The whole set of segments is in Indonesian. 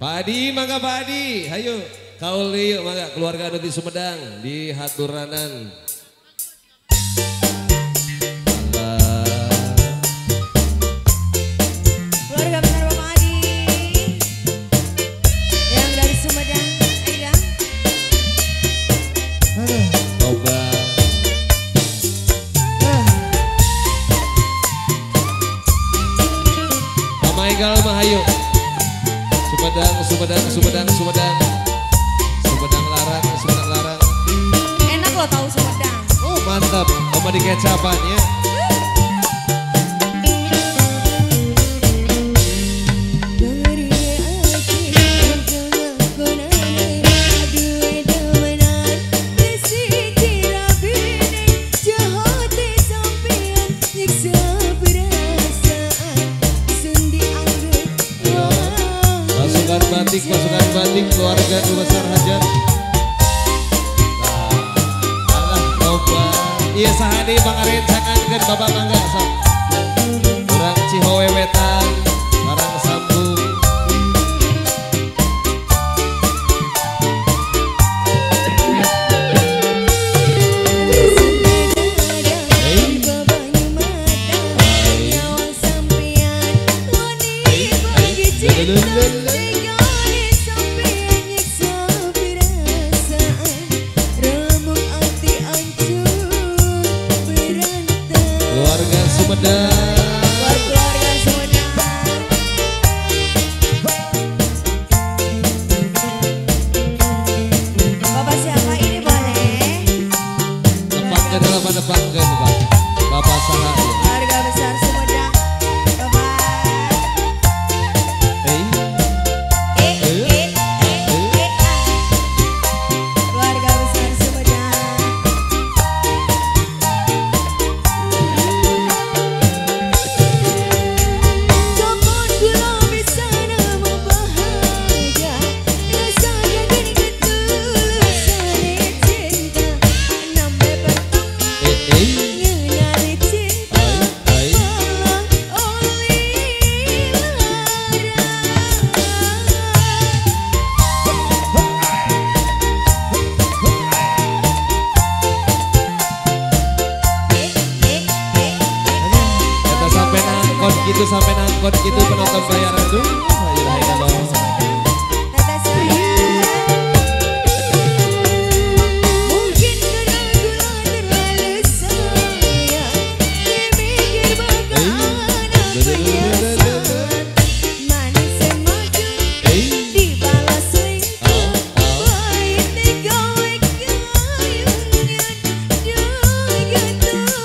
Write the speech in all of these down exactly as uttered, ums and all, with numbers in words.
Pak Adi, mangga Pak Adi, ayo kauli yuk mangga keluarga anu di Sumedang di Haturanan. Keluarga besar Bapak Adi yang dari Sumedang, ayo. Coba. Mama Egal mah ayo. Sumedang, Sumedang, Sumedang, Sumedang, Sumedang larang, Sumedang larang. Enak loh tahu Sumedang. Oh mantap, oma di kecapan ya. Batik, pasukan batik keluarga dua besar hajat. Nah, alah coba. Iya sahadi Bang Arin sangankeun Bapak mangga sok. Urang Cihowe Wetan, barang sambung. Keluarga Sumedang. Keluarga Sumedang. Bapak siapa ini boleh? Depankan dalam depankan Pak. Bapak saha ya. Keluarga besar Sumedang. Bapak. Eh. Eh, eh, eh, eh, ah. Keluarga besar Sumedang. Jokon kula bisa nama bahagia, rasa yakin ketulusan cinta, nambe pertama Eh eh. ngenali cinta, Ai ai. malah oli Kata sampai nangkot gitu, sampai nangkot gitu penonton bayaran tuh. Ayo ayo dong. Kata saya, mungkin karena gula terlalu sayang, dipikir bakal ada penyesalan, manis semaju dibalas lingkup, pahit digawe kayunya jagatung.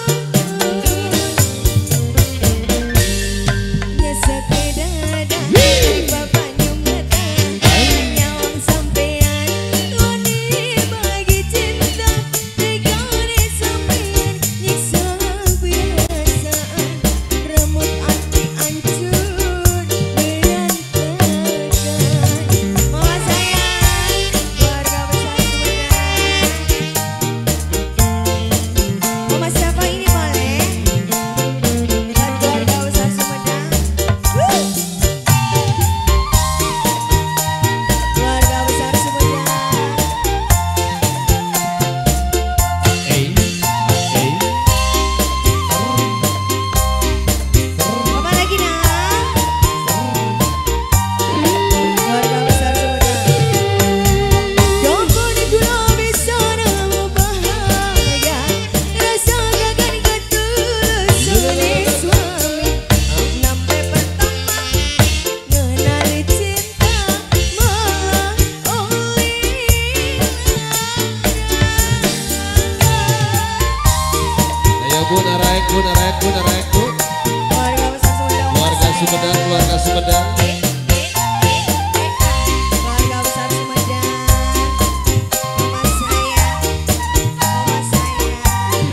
Ya sepeda Bapak nyumbatan nyawang sampean wani bagi cinta tegane sampean nyiksa perasaan remut hati hancur berantakan. Mama sayang keluarga besar Sumedang. Mama siapa ini boleh? Dan keluarga besar Sumedang. Keluarga besar Sumedang. Eh. Eh. Apa lagi nak? Keluarga besar Sumedang. Jokon kula bisa nama bahagia, rasa gagan ketulusan suami, nambe pertama ngenali cinta, malah oli Ayo Bu naraek Bu naraek Bu naraek Bu. keluarga besar Sumedang. Keluarga Sumedang, keluarga Sumedang. Keluarga besar Sumedang. Mama sayang, mama sayang.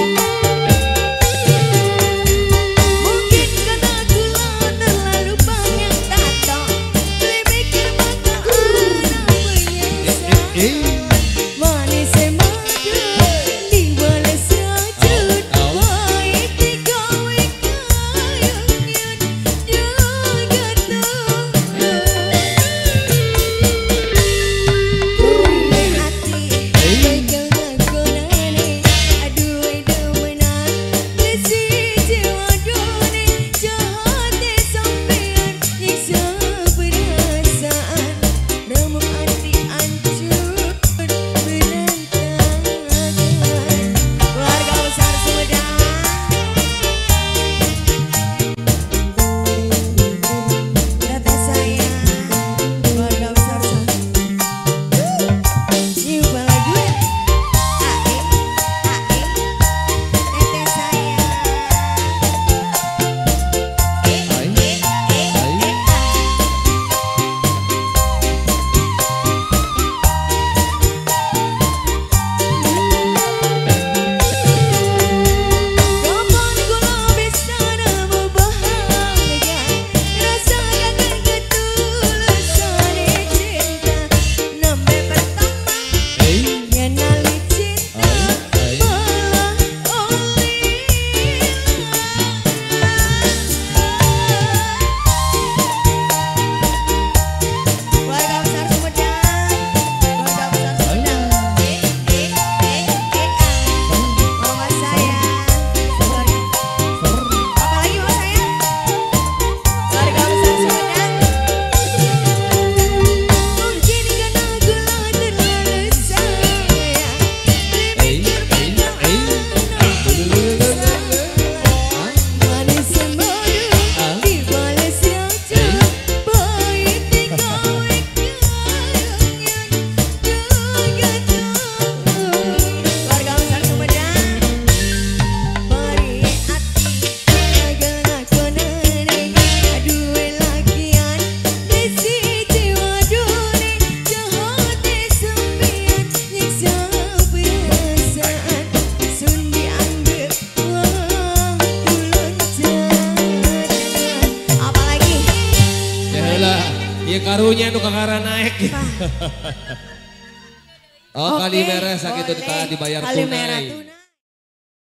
Mungkin karena gula terlalu banyak tato, dipikir bakal ada penyesalan. Eh. Manis semadu dibalas racun, pahit digawe kayunya jagatung. karunya nu kakara naik. Pak. Oh, Oke, kali merah sakit itu boleh. dibayar Kali merah tunai. tunai.